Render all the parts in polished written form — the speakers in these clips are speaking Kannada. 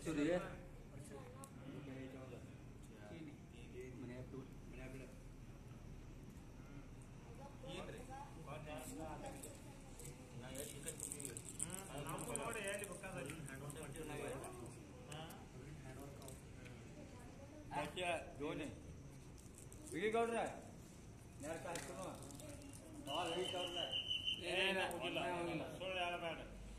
ಹೊಡ್ತೀವ್ರಿ ಜೋನಿ ಹಿಡಿಗೌಡ್ರ ಯಾರು ಕಾಯ್ತು ಹಿಡಿಗೌಡ್ರ ಸುಳ್ಳು ಹೇಳಬೇಡ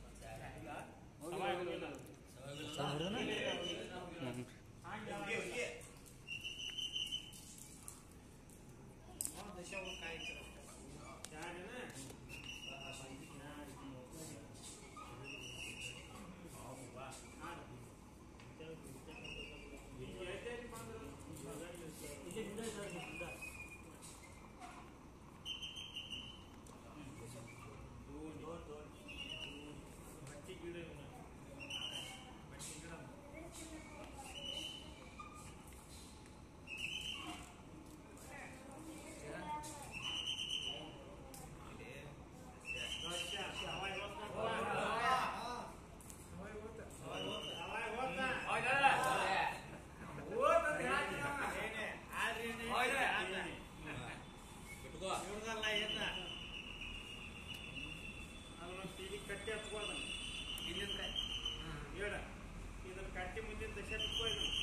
ಕಟ್ಟಿ ಹಚ್ಕೋದ ಇಲ್ಲಿಂದ ಹೇಳ ಇದನ್ನ ಕಟ್ಟಿ ಮುಂದಿನ ದಶ ಹಚ್ಕೋ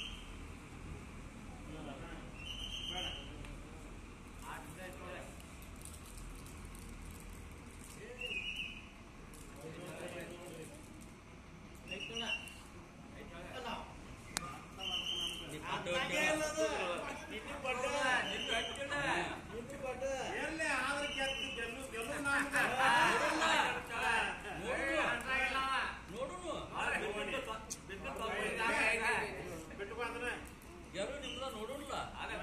ಬೇಡ ಗೆರು ನಿಮ್ದ ನೋಡೋಣ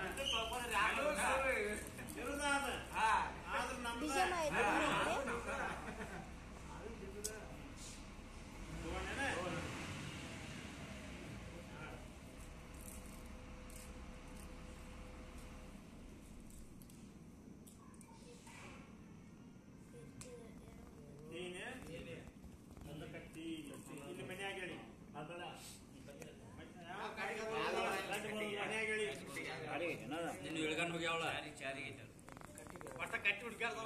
ಕಟ್ಟಿ ಇಲ್ಲಿ ಮನ್ಯಾಗ ಹೇಳಿ ಅದಲ್ಲ ನೀನು ಇಳ್ಕೊಂಡು ಹೋಗ್ಯಾವಳ ಒಟ್ಟ ಕಟ್ಟಿ ಹುಡ್ಕ್ಯಾಡ್ತಾವ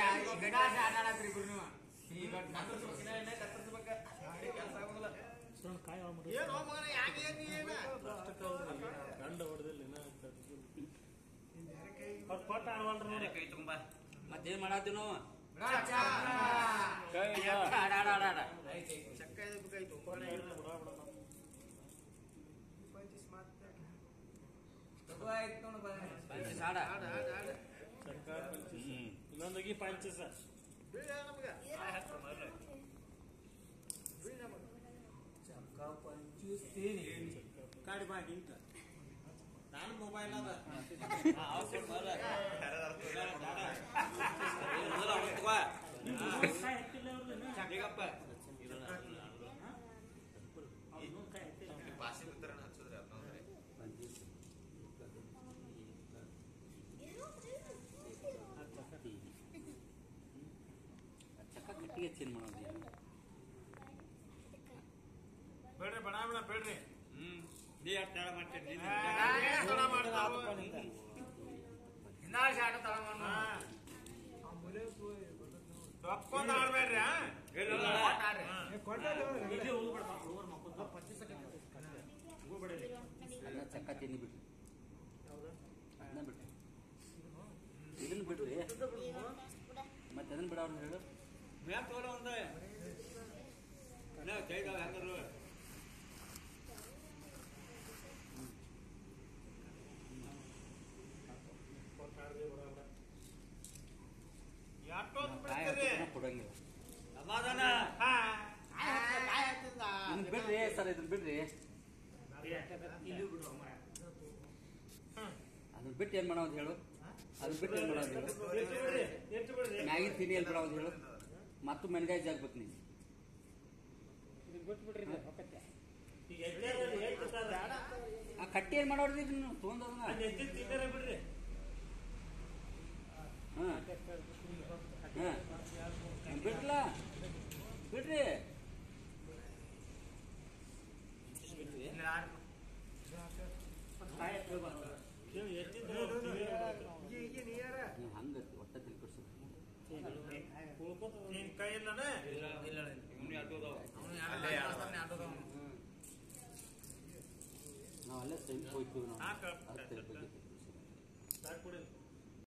ಕೈ ತಗೊಂಬ ಮತ್ತೇನ್ ಮಾಡತ್ತೀವಿ ನಾವು ಚಕ್ಕ ಇನ್ನೊಂದಾಗಿ ಪಂಚಸ ಕಾಡಿ ಮಾಡಿ ಇಂತ ನಾನು ಮೊಬೈಲ್ ಅದ ಪಾಸಿ ವಿತರಣೆ ಹಚ್ಚಿದ್ರೆ ಅದನ್ನ ಚಕ್ಕ ಕಟ್ಟಿಗೆ ಚೇಂಜ್ ಮಾಡೋದು ಬೇಡ್ರಿ ಬಣ ಬಣ ಬೇಡ್ರಿ ನೀ ಅಟ್ಟ ಮಾಡ್ತೀನಿ ತಕ್ಕೊಂಡ್ ಆಡ್ಬೇಡ್ರಿ ಅದನ್ನ ಚಕ್ಕ ತಿನ್ನಿ ಬಿಡ್ರಿ ಅದನ್ನ ಬಿಡ್ರಿ ಇದನ್ನ ಬಿಡ್ರಿ ಮತ್ತೆ ಅದನ್ನ ಬಿಡವ್ರು ಹೇಳು ಮ್ಯಾಪ್ ತೋಲ ಒಂದ ಕೈದಾಗ ಹಂಗರು ಕೊಡಂಗಿಲ್ಲ ಸಮಾಧಾನ ಇದನ್ನ ಬಿಡ್ರಿ ಸರ್ ಇದನ್ನ ಬಿಡ್ರಿ ಅದನ್ನ ಬಿಟ್ಟು ಏನ್ ಮಾಡೋದು ಹೇಳು ಅದನ್ನ ಬಿಟ್ಟು ಏನ್ ಮಾಡೋದು ಹೇಳು ಮ್ಯಾಗಿನ ತಿನ್ನಿ ಎಲ್ಲಿ ಬಿಡೋದು ಹೇಳು ಮತ್ತು ಮೆಣಗಾಯಿ ಜಾಗ್ಬೇಕು ನೀನು ಆ ಕಟ್ಟಿ ಏನ್ ಮಾಡೋದ್ರಿ ಇದನ್ನು ತೊಗೊಂಡದನ್ನ ಬಿಡ್ರಿ ಬಿಡ್ಲಾ ಬಿಡ್ರಿ ನಾವು ಅಲ್ಲೇ ಸೈನ್ ಹೋಗ್ತೀವಿ ನಾವು ಹಾಂ, ಕಳ್ಪ. ಅದಕ್ಕೆ ಸಾಕು ಬಿಡು.